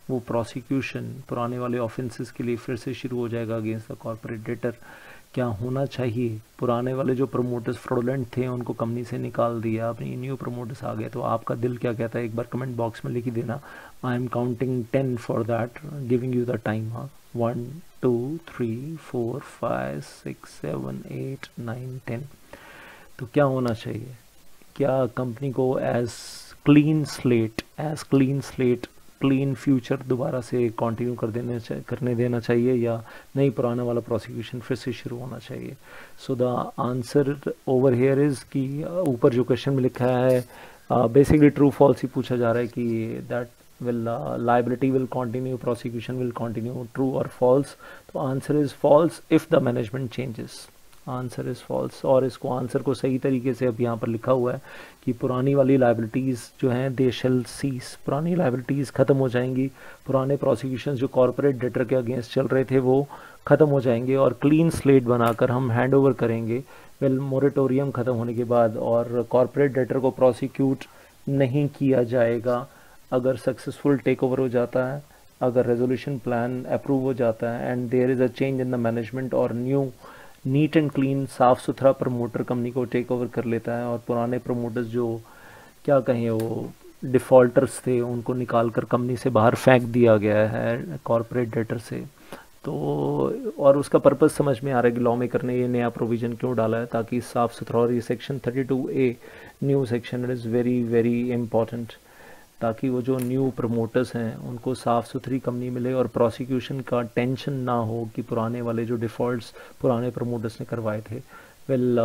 वो प्रोसिक्यूशन पुराने वाले ऑफेंसेस के लिए फिर से शुरू हो जाएगा अगेंस्ट द कॉर्पोरेट डेटर। क्या होना चाहिए? पुराने वाले जो प्रमोटर्स फ्रॉडुलेंट थे उनको कंपनी से निकाल दिया, अपनी न्यू प्रमोटर्स आ गए, तो आपका दिल क्या कहता है? एक बार कमेंट बॉक्स में लिख ही देना। I am counting ten for that, giving you the time. हाँ, one two three four five six seven eight nine ten. तो क्या होना चाहिए? क्या कंपनी को as clean slate as clean slate clean future दोबारा से कंटिन्यू कर देने करने देना चाहिए, या नहीं पुराना वाला प्रोसिक्यूशन फिर से शुरू होना चाहिए? So the answer over here is कि ऊपर जो क्वेश्चन में लिखा है बेसिकली ट्रू फॉल्स ही पूछा जा रहा है कि that will uh, liability will continue, prosecution will continue, true or false? तो answer is false if the management changes. Answer is false। और इसको आंसर को सही तरीके से अब यहाँ पर लिखा हुआ है कि पुरानी वाली लाइबिलिटीज़ जो हैं दे शेल सीज, पुरानी लाइबिलिटीज़ ख़त्म हो जाएंगी, पुराने प्रोसिक्यूशन जो कॉर्पोरेट डेटर के अगेंस्ट चल रहे थे वो ख़त्म हो जाएंगे और क्लीन स्लेट बनाकर हम हैंड ओवर करेंगे वेल मोरेटोरियम ख़त्म होने के बाद, और कॉर्पोरेट डेटर को प्रोसिक्यूट नहीं किया जाएगा अगर सक्सेसफुल टेक ओवर हो जाता है, अगर रेजोल्यूशन प्लान अप्रूव हो जाता है and there is a change in the management और न्यू नीट एंड क्लीन साफ़ सुथरा प्रमोटर कंपनी को टेक ओवर कर लेता है, और पुराने प्रमोटर्स जो क्या कहें वो डिफ़ॉल्टर्स थे उनको निकाल कर कंपनी से बाहर फेंक दिया गया है कॉर्पोरेट डेटर से। तो और उसका पर्पस समझ में आ रहा है कि लॉ मेकर ने ये नया प्रोविज़न क्यों डाला है, ताकि साफ़ सुथरा, और ये section thirty two A new section is very very important, ताकि वो जो न्यू प्रमोटर्स हैं उनको साफ़ सुथरी कंपनी मिले और प्रोसिक्यूशन का टेंशन ना हो कि पुराने वाले जो डिफ़ॉल्ट्स पुराने प्रमोटर्स ने करवाए थे वेल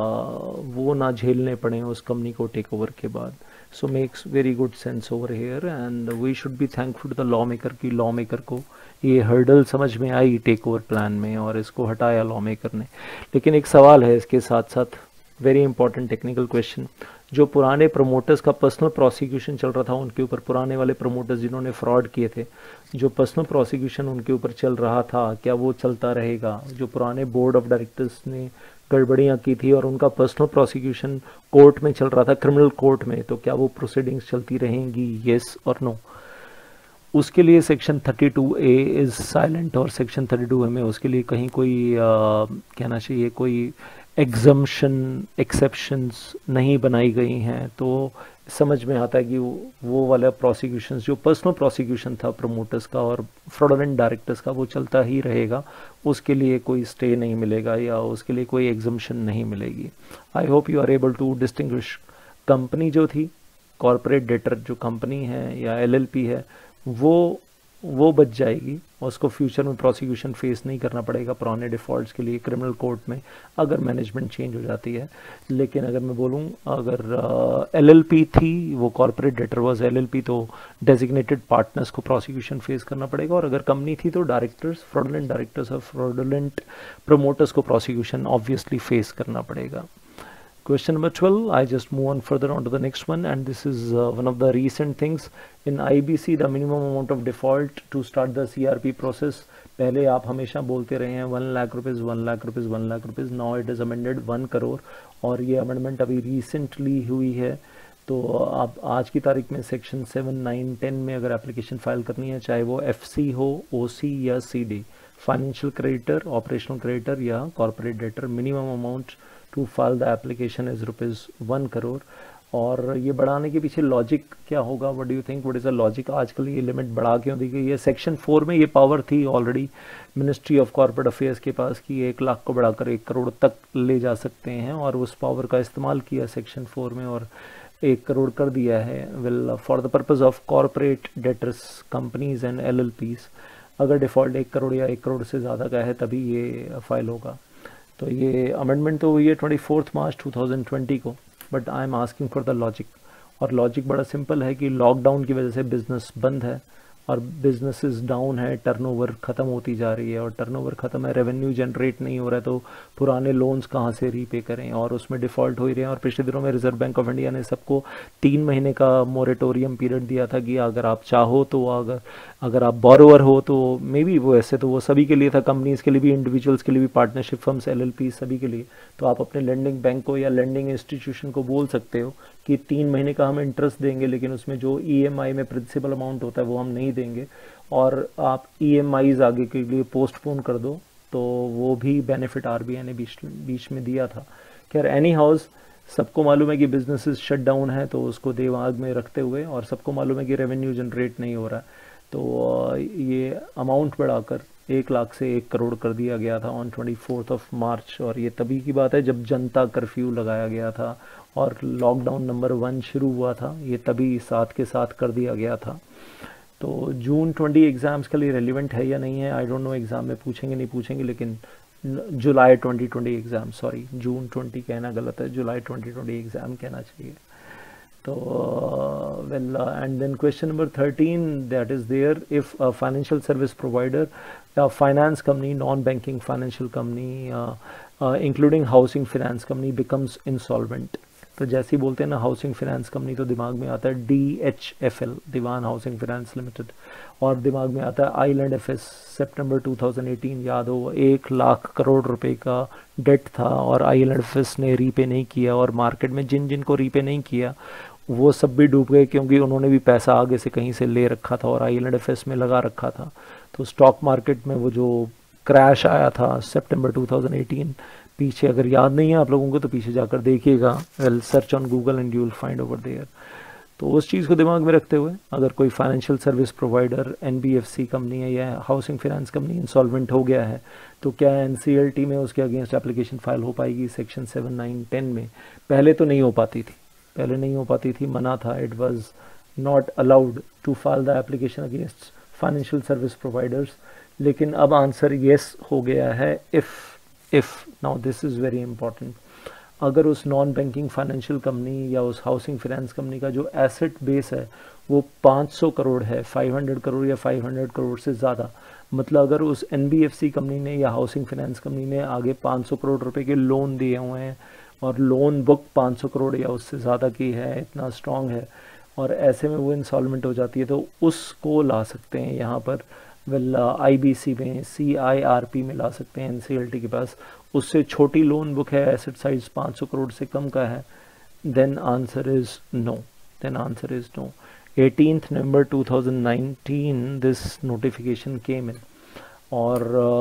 वो ना झेलने पड़े उस कंपनी को टेक ओवर के बाद। So makes very good sense over here and we should be thankful to the law maker की लॉ मेकर को ये हर्डल समझ में आई टेक ओवर प्लान में और इसको हटाया लॉ मेकर ने। लेकिन एक सवाल है इसके साथ साथ, वेरी इंपॉर्टेंट टेक्निकल क्वेश्चन, जो पुराने प्रमोटर्स का पर्सनल प्रोसिक्यूशन चल रहा था उनके ऊपर, पुराने वाले प्रमोटर्स जिन्होंने फ्रॉड किए थे, जो पर्सनल प्रोसिक्यूशन उनके ऊपर चल रहा था, क्या वो चलता रहेगा? जो पुराने बोर्ड ऑफ डायरेक्टर्स ने गड़बड़ियाँ की थी और उनका पर्सनल प्रोसिक्यूशन कोर्ट में चल रहा था, क्रिमिनल कोर्ट में, तो क्या वो प्रोसीडिंग्स चलती रहेंगी, येस और नो? उसके लिए section thirty two A is silent, और सेक्शन थर्टी टू ए में उसके लिए कहीं कोई आ, कहना चाहिए कोई एग्जम्पशन एक्सेप्शंस नहीं बनाई गई हैं। तो समझ में आता है कि वो, वो वाला प्रोसिक्यूशन जो पर्सनल प्रोसिक्यूशन था प्रमोटर्स का और फ्रॉडुलेंट डायरेक्टर्स का वो चलता ही रहेगा, उसके लिए कोई स्टे नहीं मिलेगा या उसके लिए कोई एग्जम्पशन नहीं मिलेगी। I hope you are able to distinguish. Company जो थी, कॉर्पोरेट डेटर जो कंपनी है या एलएलपी है, वो वो बच जाएगी, उसको फ्यूचर में प्रोसिक्यूशन फेस नहीं करना पड़ेगा पुराने डिफ़ॉल्ट्स के लिए क्रिमिनल कोर्ट में अगर मैनेजमेंट चेंज हो जाती है। लेकिन अगर मैं बोलूँ अगर एलएलपी थी, वो कॉर्पोरेट डेटर वाज एलएलपी, तो डेजिग्नेटेड पार्टनर्स को प्रोसिक्यूशन फेस करना पड़ेगा, और अगर कंपनी थी तो डायरेक्टर्स, फ्रॉडुलेंट डायरेक्टर्स और फ्रॉडुलेंट प्रमोटर्स को प्रोसिक्यूशन ऑब्वियसली फेस करना पड़ेगा। Question number twelve, I just move on further on to the next one, and this is uh, one of the recent things. In I B C, the minimum amount of default to start the C R P process, पहले आप हमेशा बोलते रहे हैं one lakh rupees one lakh rupees one lakh rupees, now it is amended one crore, और ये amendment अभी recently हुई है। तो आप आज की तारीख में सेक्शन सेवन नाइन टेन में अगर एप्लीकेशन फाइल करनी है, चाहे वो एफ सी हो, ओ सी या C D, financial creditor, operational creditor या corporate debtor, minimum amount to file the application is rupees one crore. और ये बढ़ाने के पीछे लॉजिक क्या होगा? What do you think, what is the logic? आजकल ये लिमिट बढ़ा क्यों दी गई है? सेक्शन फोर में ये पावर थी already ministry of corporate affairs के पास कि एक लाख को बढ़ाकर एक करोड़ तक ले जा सकते हैं, और उस पावर का इस्तेमाल किया सेक्शन फोर में और एक करोड़ कर दिया है। Well for the purpose of corporate debtors companies and L L Ps, अगर डिफ़ॉल्ट एक करोड़ या एक करोड़ से ज़्यादा का है तभी ये फाइल होगा। तो ये अमेंडमेंट तो हुई है twenty fourth March two thousand twenty को, but I am asking for the logic. और लॉजिक बड़ा सिंपल है कि लॉकडाउन की वजह से बिज़नेस बंद है और बिजनेसेस डाउन है, टर्नओवर ख़त्म होती जा रही है, और टर्नओवर ख़त्म है, रेवेन्यू जनरेट नहीं हो रहा है, तो पुराने लोन्स कहाँ से रीपे करें, और उसमें डिफ़ॉल्ट हो ही रहे हैं। और पिछले दिनों में रिजर्व बैंक ऑफ इंडिया ने सबको तीन महीने का मोरेटोरियम पीरियड दिया था कि अगर आप चाहो तो, अगर अगर आप बोरोवर हो तो मे बी, वो ऐसे तो वो सभी के लिए था, कंपनीज़ के लिए भी, इंडिविजुअल्स के लिए भी, partnership firms, L L P सभी के लिए, तो आप अपने लेंडिंग बैंक को या लेंडिंग इंस्टीट्यूशन को बोल सकते हो कि तीन महीने का हम इंटरेस्ट देंगे लेकिन उसमें जो ईएमआई में प्रिंसिपल अमाउंट होता है वो हम नहीं देंगे और आप ईएमआईज आगे के लिए पोस्टपोन कर दो, तो वो भी बेनिफिट आरबीआई ने बीच बीच में दिया था। खैर एनी हाउस, सबको मालूम है कि बिजनेसेस शट डाउन है, तो उसको दिमाग में रखते हुए, और सबको मालूम है कि रेवेन्यू जनरेट नहीं हो रहा है, तो ये अमाउंट बढ़ाकर एक लाख से एक करोड़ कर दिया गया था on twenty fourth of March. और ये तभी की बात है जब जनता कर्फ्यू लगाया गया था और लॉकडाउन नंबर वन शुरू हुआ था, ये तभी साथ के साथ कर दिया गया था। तो जून ट्वेंटी एग्ज़ाम्स के लिए रेलिवेंट है या नहीं है, आई डोंट नो, एग्ज़ाम में पूछेंगे नहीं पूछेंगे, लेकिन July twenty twenty exam, sorry June twenty कहना गलत है, जुलाई ट्वेंटी ट्वेंटी एग्ज़ाम कहना चाहिए। तो well and then question number thirteen, that is there, if a financial service provider या finance company, non banking financial company including housing finance company becomes insolvent. तो जैसे ही बोलते हैं ना हाउसिंग फाइनेंस कंपनी, तो दिमाग में आता है D H F L, Dewan housing finance limited, और दिमाग में आता है आइलैंड एफ एस, सितंबर टू थाउजेंड एटीन, याद हो एक लाख करोड़ रुपए का डेट था और आइलैंड एफ एस ने रीपे नहीं किया, और मार्केट में जिन जिन को रीपे नहीं किया वो सब भी डूब गए क्योंकि उन्होंने भी पैसा आगे से कहीं से ले रखा था और आइलैंड एफ एस में लगा रखा था। तो स्टॉक मार्केट में वो जो क्रैश आया था सितंबर टू थाउजेंड एटीन, पीछे अगर याद नहीं है आप लोगों को तो पीछे जाकर देखिएगा, well search on Google and you will find over there. तो उस चीज़ को दिमाग में रखते हुए अगर कोई financial service provider, NBFC company है या हाउसिंग फाइनेंस कंपनी इंसॉल्वेंट हो गया है, तो क्या एनसीएलटी में उसके अगेंस्ट एप्लीकेशन फाइल हो पाएगी सेक्शन सेवन नाइन टेन में? पहले तो नहीं हो पाती थी, पहले नहीं हो पाती थी, मना था, it was not allowed to file the application against financial service providers. लेकिन अब आंसर येस हो गया है, if if now this is very important, अगर उस नॉन बैंकिंग फाइनेंशियल कंपनी या उस हाउसिंग फाइनेंस कंपनी का जो एसेट बेस है वो पाँच सौ करोड़ है, पाँच सौ करोड़ या पाँच सौ करोड़ से ज़्यादा, मतलब अगर उस एनबीएफसी कंपनी ने या हाउसिंग फाइनेंस कंपनी ने आगे पाँच सौ करोड़ रुपए के लोन दिए हुए हैं और लोन बुक पाँच सौ करोड़ या उससे ज़्यादा की है, इतना स्ट्रांग है, और ऐसे में वो इंसॉल्वेंट हो जाती है, तो उसको ला सकते हैं यहाँ पर, वेल आईबीसी में, सीआईआरपी में ला सकते हैं, एनसीएलटी के पास उससे छोटी लोन बुक है, एसेट साइज पाँच सौ करोड़ से कम का है, then answer is no, then answer is no. Eighteenth November two thousand nineteen this notification came in, और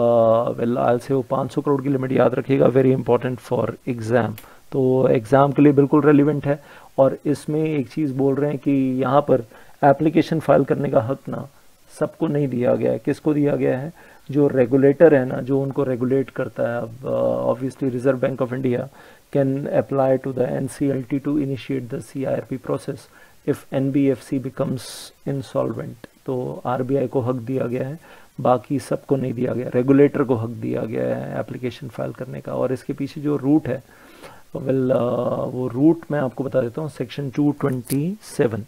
वेल आल से वो पाँच सौ करोड़ की लिमिट याद रखिएगा, वेरी इंपॉर्टेंट फॉर एग्ज़ाम, तो एग्ज़ाम के लिए बिल्कुल रेलिवेंट है। और इसमें एक चीज़ बोल रहे हैं कि यहाँ पर एप्लीकेशन फाइल करने का हक ना सबको नहीं दिया गया है, किसको दिया गया है? जो रेगुलेटर है ना, जो उनको रेगुलेट करता है, अब obviously Reserve Bank of India can apply to the NCLT to initiate the CIRP process if NBFC becomes insolvent. तो आरबीआई को हक दिया गया है, बाकी सबको नहीं दिया गया, रेगुलेटर को हक दिया गया है एप्लीकेशन फाइल करने का। और इसके पीछे जो रूट है, वेल uh, वो रूट मैं आपको बता देता हूँ, section two twenty seven,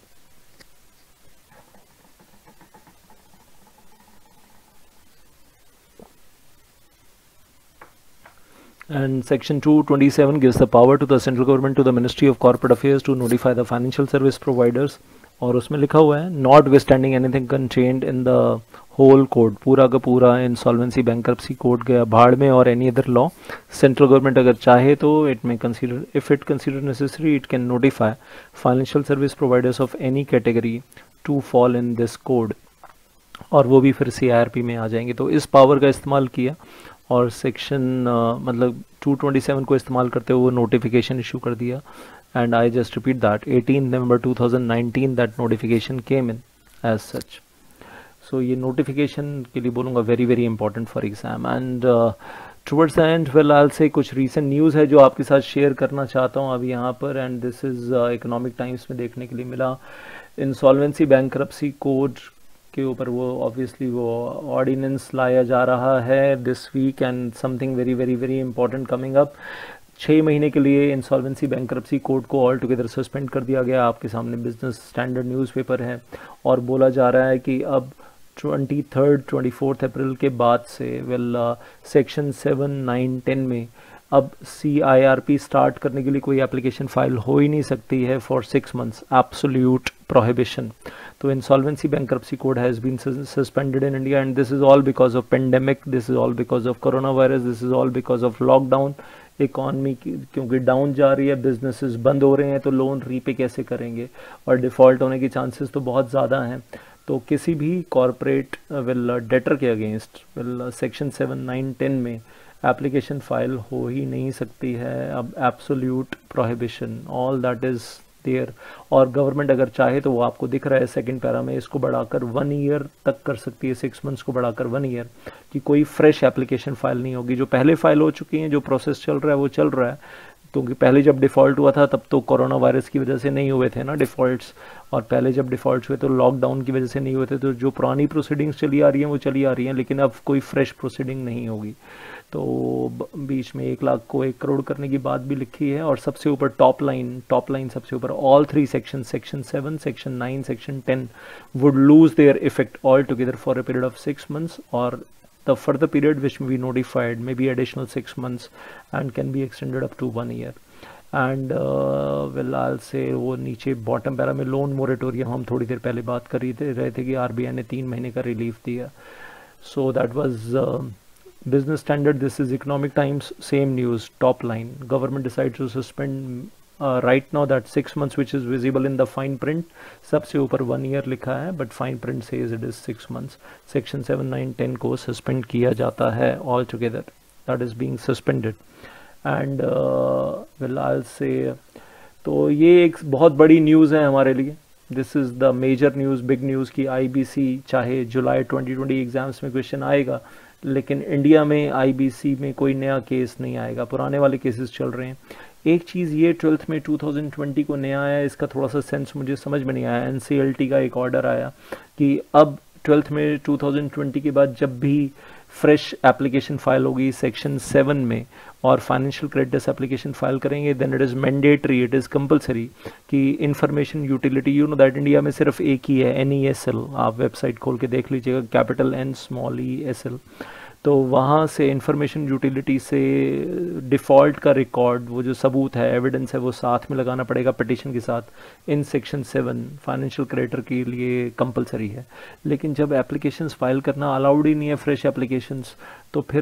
and section two twenty-seven gives the power to the central government, to the Ministry of Corporate Affairs to notify the financial service providers, और उसमें लिखा हुआ है notwithstanding anything contained in the whole code, पूरा का पूरा insolvency bankruptcy code गया भाड़ में, और any other law, central government अगर चाहे तो it may consider, if it consider necessary, it can notify financial service providers of any category to fall in this code, और वो भी फिर सीआईआरपी में आ जाएंगे। तो इस पावर का इस्तेमाल किया और सेक्शन uh, मतलब टू ट्वेंटी सेवन को इस्तेमाल करते हुए नोटिफिकेशन इशू कर दिया, and I just repeat that eighteen November two thousand nineteen that notification came in as such. So ये नोटिफिकेशन के लिए बोलूँगा very very important for exam. And towards the end well I will say कुछ recent news है जो आपके साथ share करना चाहता हूँ अभी यहाँ पर, and this is Economic Times में देखने के लिए मिला। इंसॉल्वेंसी बैंक्रप्सी कोड के ऊपर वो ऑब्वियसली वो ऑर्डिनेंस लाया जा रहा है this week, and something very very very important coming up. छः महीने के लिए इंसॉल्वेंसी बैंक्रप्सी कोड को ऑल टुगेदर सस्पेंड कर दिया गया। आपके सामने बिजनेस स्टैंडर्ड न्यूज़पेपर है, और बोला जा रहा है कि अब twenty third twenty fourth April के बाद से well section seven nine ten में अब C I R P start करने के लिए कोई एप्लीकेशन फाइल हो ही नहीं सकती है for six months, absolute prohibition. तो insolvency bankruptcy code has been suspended in India, and this is all because of pandemic, this is all because of corona virus, this is all because of lockdown. Economy की क्योंकि down जा रही है, businesses बंद हो रहे हैं, तो लोन रीपे कैसे करेंगे और डिफ़ॉल्ट होने के चांसेस तो बहुत ज़्यादा हैं। तो किसी भी कॉरपोरेट विल डेटर के against will section seven nine ten में एप्लीकेशन फाइल हो ही नहीं सकती है। अब absolute prohibition, all that is there. और गवर्नमेंट अगर चाहे तो वो आपको दिख रहा है सेकंड पैरा में, इसको बढ़ाकर वन ईयर तक कर सकती है, सिक्स मंथ्स को बढ़ाकर वन ईयर, कि कोई फ्रेश एप्लीकेशन फाइल नहीं होगी। जो पहले फाइल हो चुकी हैं, जो प्रोसेस चल रहा है वो चल रहा है, क्योंकि पहले जब डिफ़ॉल्ट हुआ था तब तो कोरोना वायरस की वजह से नहीं हुए थे ना डिफ़ॉल्ट्स, और पहले जब डिफ़ॉल्ट हुए तो लॉकडाउन की वजह से नहीं हुए थे। तो जो पुरानी प्रोसीडिंग्स चली आ रही हैं वो चली आ रही हैं, लेकिन अब कोई फ्रेश प्रोसीडिंग नहीं होगी। तो बीच में एक लाख को एक करोड़ करने की बात भी लिखी है। और सबसे ऊपर टॉप लाइन, टॉप लाइन सबसे ऊपर, all three section, section seven, section nine, section ten would lose their effect all together for a period of six months, और the further period which we notified may be additional six months and can be extended up to one year. And well I'll say वो नीचे bottom para में loan moratorium हम थोड़ी देर पहले बात कर रही थे रहे थे कि आरबीआई ने तीन महीने का रिलीफ दिया। So that was Business Standard, this is Economic Times, same news, top line, government decide to suspend right now that six months which is visible in the fine print. सबसे ऊपर one year लिखा है but fine print says it is six months. Section seven nine ten को suspend किया जाता है all together, that is being suspended. And well I'll say, तो ये एक बहुत बड़ी न्यूज़ है हमारे लिए। This is the major news, big news की आईबीसी, चाहे जुलाई ट्वेंटी ट्वेंटी एग्ज़ाम्स में क्वेश्चन आएगा, लेकिन इंडिया में आईबीसी में कोई नया केस नहीं आएगा, पुराने वाले केसेस चल रहे हैं। एक चीज़ ये ट्वेल्थ में टू थाउजेंड ट्वेंटी को नया आया, इसका थोड़ा सा सेंस मुझे समझ में नहीं आया। एनसीएलटी का एक ऑर्डर आया कि अब ट्वेल्थ में टू थाउजेंड ट्वेंटी के बाद जब भी फ्रेश एप्लीकेशन फाइल होगी सेक्शन सेवन में और फाइनेंशियल क्रेडिटर्स एप्लीकेशन फाइल करेंगे, then it is mandatory, it is compulsory कि information utility, you know that India में सिर्फ एक ही है, एन ई एस एल, आप वेबसाइट खोल के देख लीजिएगा, capital N small E S L. तो वहाँ से इंफॉर्मेशन यूटिलिटी से डिफ़ॉल्ट का रिकॉर्ड, वो जो सबूत है, एविडेंस है, वो साथ में लगाना पड़ेगा पिटिशन के साथ। In section seven financial creditor के लिए कंपलसरी है, लेकिन जब एप्लीकेशंस फाइल करना अलाउड ही नहीं है, फ्रेश एप्लीकेशंस, तो फिर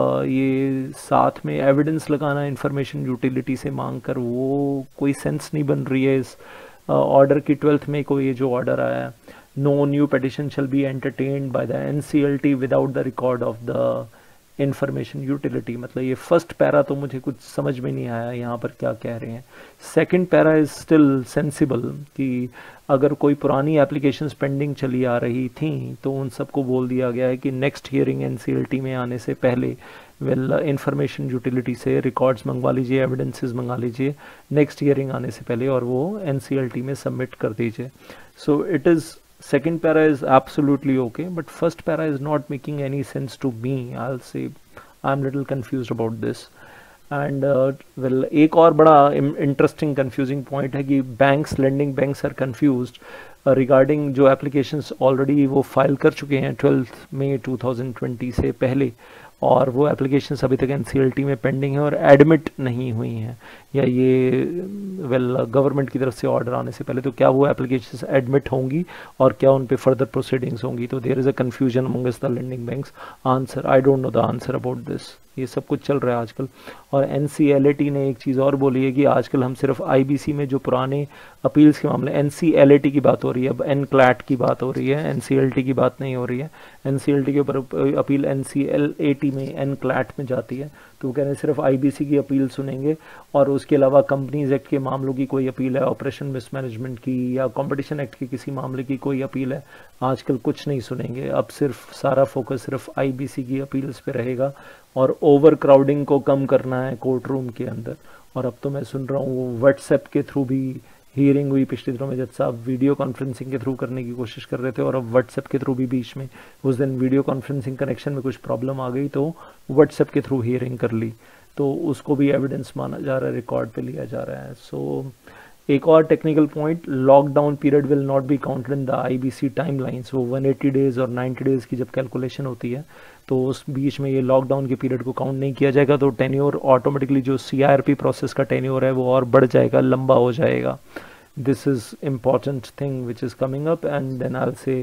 ये साथ में एविडेंस लगाना इंफॉर्मेशन यूटिलिटी से मांग कर, वो कोई सेंस नहीं बन रही है इस ऑर्डर की। ट्वेल्थ में को ये जो ऑर्डर आया है, no new petition shall be entertained by the N C L T without the record of the information utility। मतलब ये फर्स्ट पैरा तो मुझे कुछ समझ में नहीं आया यहाँ पर क्या कह रहे हैं। Second para is still sensible कि अगर कोई पुरानी एप्लीकेशंस पेंडिंग चली आ रही थी तो उन सबको बोल दिया गया है कि next hearing N C L T में आने से पहले वेल इंफॉर्मेशन यूटिलिटी से रिकॉर्ड्स मंगवा लीजिए, एविडेंसेस मंगा लीजिए नेक्स्ट हियरिंग आने से पहले, और वो N C L T में सबमिट कर दीजिए। So it is, second para is absolutely okay, but first para is not making any sense to me. I'll say I'm little confused about this. And uh, well, एक और बड़ा interesting confusing point है कि banks, lending banks are confused uh, regarding जो applications already वो file कर चुके हैं twelfth May two thousand twenty से पहले, और वो एप्लीकेशंस अभी तक एनसीएलटी में पेंडिंग है और एडमिट नहीं हुई हैं, या ये वेल गवर्नमेंट की तरफ से ऑर्डर आने से पहले, तो क्या वो एप्लीकेशंस एडमिट होंगी और क्या उन पे फर्दर प्रोसीडिंग्स होंगी। तो there is a confusion amongst the lending banks. Answer, I don't know the answer about this. ये सब कुछ चल रहा है आजकल। और एनसीएलटी ने एक चीज़ और बोली है कि आजकल हम सिर्फ आईबीसी में जो पुराने अपील्स के मामले, एनसीएलटी की बात हो रही है, अब एनक्लैट की बात हो रही है, एनसीएलटी की बात नहीं हो रही है। एनसीएलटी के ऊपर अपील एनसीएलटी में, एनक्लैट में जाती है, तो वो कह रहे हैं सिर्फ आईबीसी की अपील सुनेंगे, और उसके अलावा कंपनीज एक्ट के मामलों की कोई अपील है, ऑपरेशन मिसमैनेजमेंट की या कंपटीशन एक्ट के किसी मामले की कोई अपील है, आजकल कुछ नहीं सुनेंगे। अब सिर्फ सारा फोकस सिर्फ आईबीसी की अपील्स पे रहेगा, और ओवर क्राउडिंग को कम करना है कोर्ट रूम के अंदर। और अब तो मैं सुन रहा हूँ व्हाट्सएप के थ्रू भी हियरिंग हुई पिछले दिनों में, जज साहब वीडियो कॉन्फ्रेंसिंग के थ्रू करने की कोशिश कर रहे थे, और अब व्हाट्सएप के थ्रू भी बीच में उस दिन वीडियो कॉन्फ्रेंसिंग कनेक्शन में कुछ प्रॉब्लम आ गई तो व्हाट्सएप के थ्रू हियरिंग कर ली, तो उसको भी एविडेंस माना जा रहा है, रिकॉर्ड पे लिया जा रहा है। सो so, एक और technical point, lockdown period will not be counted in the IBC timelines. वो वन एटी डेज और नाइन्टी डेज की जब कैलकुलेशन होती है तो उस बीच में ये लॉकडाउन के पीरियड को काउंट नहीं किया जाएगा, तो टेन्योर ऑटोमेटिकली जो सीआरपी प्रोसेस का टेन्योर है वो और बढ़ जाएगा, लंबा हो जाएगा। This is important thing which is coming up. And then I will say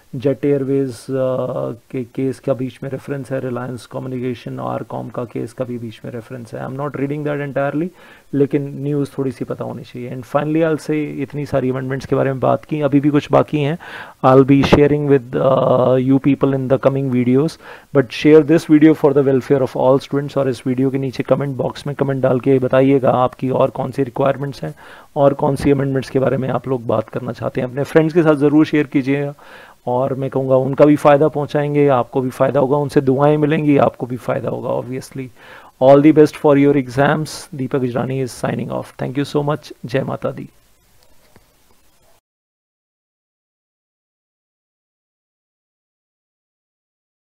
Jet Airways के केस का बीच में रेफरेंस है, रिलायंस कम्युनिकेशन आर कॉम का केस का भी बीच में रेफरेंस है। I am not reading that entirely, लेकिन न्यूज़ थोड़ी सी पता होनी चाहिए। एंड फाइनली आई से इतनी सारी अमेंडमेंट्स के बारे में बात की, अभी भी कुछ बाकी हैं। I be sharing with you people in the coming videos, but share this video for the welfare of all students. और इस वीडियो के नीचे कमेंट बॉक्स में कमेंट डाल के बताइएगा आपकी और कौन सी रिक्वायरमेंट्स हैं और कौन सी अमेंडमेंट्स के बारे में आप लोग बात करना चाहते हैं। अपने फ्रेंड्स के साथ ज़रूर शेयर कीजिएगा, और मैं कहूँगा उनका भी फ़ायदा पहुँचाएंगे, आपको भी फ़ायदा होगा, उनसे दुआएं मिलेंगी, आपको भी फ़ायदा होगा obviously. All the best for your exams. Deepak Izrani is signing off. Thank you so much. जय माता दी।